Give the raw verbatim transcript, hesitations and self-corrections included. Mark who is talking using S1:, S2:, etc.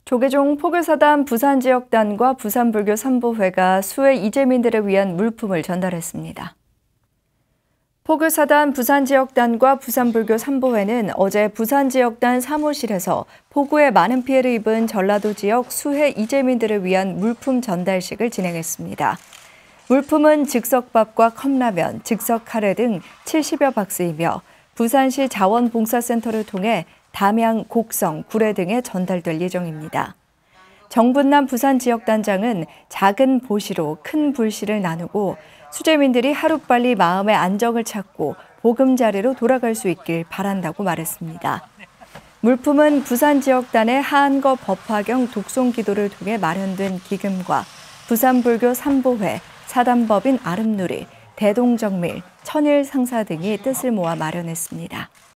S1: 조계종 포교사단 부산지역단과 부산불교 삼보회가 수해 이재민들을 위한 물품을 전달했습니다. 포교사단 부산지역단과 부산불교 삼보회는 어제 부산지역단 사무실에서 폭우에 많은 피해를 입은 전라도 지역 수해 이재민들을 위한 물품 전달식을 진행했습니다. 물품은 즉석밥과 컵라면, 즉석 카레 등 칠십여 박스이며 부산시 자원봉사센터를 통해 담양, 곡성, 구례 등에 전달될 예정입니다. 정분남 부산지역단장은 작은 보시로 큰 불씨를 나누고 수재민들이 하루빨리 마음의 안정을 찾고 보금자리로 돌아갈 수 있길 바란다고 말했습니다. 물품은 부산지역단의 하안거 법화경 독송기도를 통해 마련된 기금과 부산불교 삼보회, 사단법인 아름누리, 대동정밀, 천일상사 등이 뜻을 모아 마련했습니다.